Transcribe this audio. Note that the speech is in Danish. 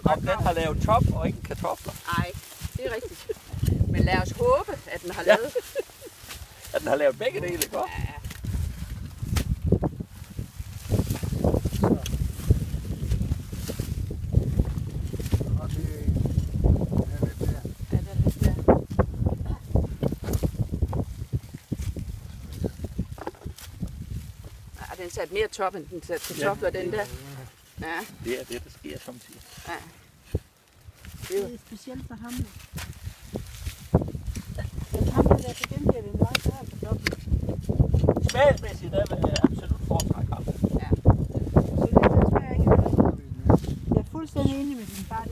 om den har lavet top og ikke kartofler. Nej, det er rigtigt. Men lad os håbe, at den har lavet. At den har lavet begge dele, ikke? Ja. Og det er lidt der. Ja, den er lidt der. Ja, den satte mere top, end den satte kartofler, den der. Ja, Det er det, der sker samtidig. ja. Det er specielt for ham. Men ham der til gengæld en meget bedre kartoffel. Smagsmæssigt der vil jeg absolut foretrække ham. Ja. Så det smager ikke noget. Jeg er fuldstændig enig med din far.